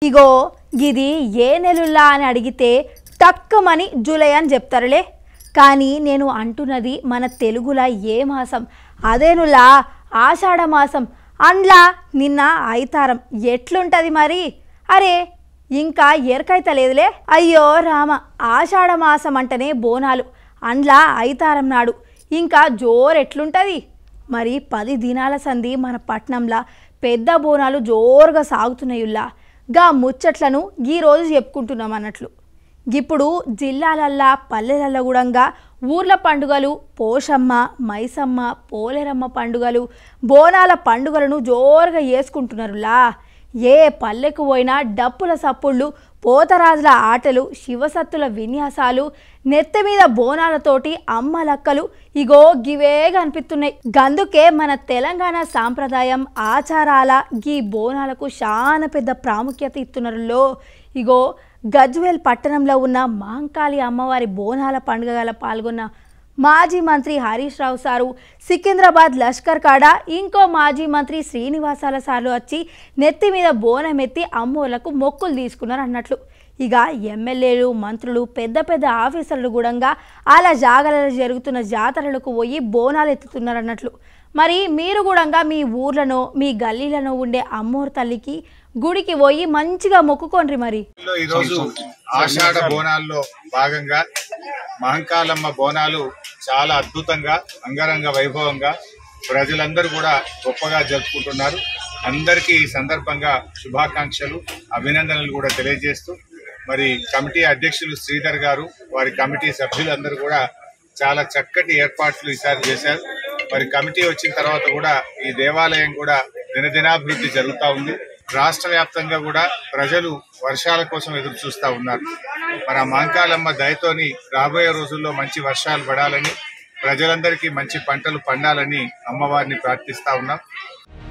ఇగో గిది ఏ నెలలా అని అడిగితే తక్కువని జూలై అని చెప్తారులే. కానీ నేను అంటున్నది మన తెలుగులో ఏ మాసం, అదేనులా ఆషాఢ మాసం. అండ్లా నిన్న ఐతారం ఎట్లుంటుంది మరి? అరే ఇంకా ఎరకైతే లేదులే. అయ్యో రామ, ఆషాఢ మాసం అంటేనే బోనాలు, అండ్లా ఐతారం నాడు ఇంకా జోరు ఎట్లుంటుంది మరి? 10 దినాల సంధి మన పట్నంలో పెద్ద బోనాలు జోరుగా సాగుతున్నాయుల్లా. గా ముచ్చట్లను ఈరోజు చెప్పుకుంటున్నాం అన్నట్లు. ఇప్పుడు జిల్లాలల్లా పల్లెలల్ల కూడా ఊర్ల పండుగలు, పోషమ్మ, మైసమ్మ, పోలేరమ్మ పండుగలు, బోనాల పండుగలను జోరుగా చేసుకుంటున్నారులా. ఏ పల్లెకు పోయినా డప్పుల సప్పుళ్ళు, పోతరాజుల ఆటలు, శివసత్తుల విన్యాసాలు, నెత్తి మీద బోనాలతోటి అమ్మలక్కలు ఇగో గివే కనిపిస్తున్నాయి. గందుకే మన తెలంగాణ సాంప్రదాయం, ఆచారాల గీ బోనాలకు చాలా పెద్ద ప్రాముఖ్యత ఇస్తున్నారు. ఇగో గజ్వేల్ పట్టణంలో ఉన్న మహంకాళి అమ్మవారి బోనాల పండుగల పాల్గొన్న మాజీ మంత్రి హరీష్ రావు సారు, సికింద్రాబాద్ లష్కర్ కాడ ఇంకో మాజీ మంత్రి శ్రీనివాసాల సార్లు వచ్చి నెత్తి మీద బోనం ఎత్తి అమ్మోళ్లకు మొక్కులు తీసుకున్నారు అన్నట్లు. ఇక ఎమ్మెల్యేలు, మంత్రులు, పెద్ద పెద్ద ఆఫీసర్లు కూడా అలా జాగలలో జరుగుతున్న జాతరలకు పోయి బోనాలు ఎత్తుతున్నారు అన్నట్లు. మరి మీరు కూడా మీ ఊర్లను, మీ గల్లీలను ఉండే అమ్మోరు తల్లికి గుడికి పోయి మంచిగా మొక్కుకోండి. మరి ఈరోజు ఆషాఢ బోనాల్లో భాగంగా మహంకాళమ్మ బోనాలు చాలా అద్భుతంగా, అంగరంగ వైభవంగా ప్రజలందరూ కూడా గొప్పగా జరుపుకుంటున్నారు. అందరికీ ఈ సందర్భంగా శుభాకాంక్షలు, అభినందనలు కూడా తెలియజేస్తూ, మరి కమిటీ అధ్యక్షులు శ్రీధర్ గారు, వారి కమిటీ సభ్యులందరూ కూడా చాలా చక్కటి ఏర్పాట్లు ఈసారి చేశారు. మరి కమిటీ వచ్చిన తర్వాత కూడా ఈ దేవాలయం కూడా దినదినాభివృద్ధి జరుగుతూ ఉంది. రాష్ట్ర వ్యాప్తంగా కూడా ప్రజలు వర్షాల కోసం ఎదురు చూస్తూ ఉన్నారు. మరి ఆ మహంకాళమ్మ దయతోని రాబోయే రోజుల్లో మంచి వర్షాలు పడాలని, ప్రజలందరికీ మంచి పంటలు పండాలని అమ్మవారిని ప్రార్థిస్తా ఉన్నాం.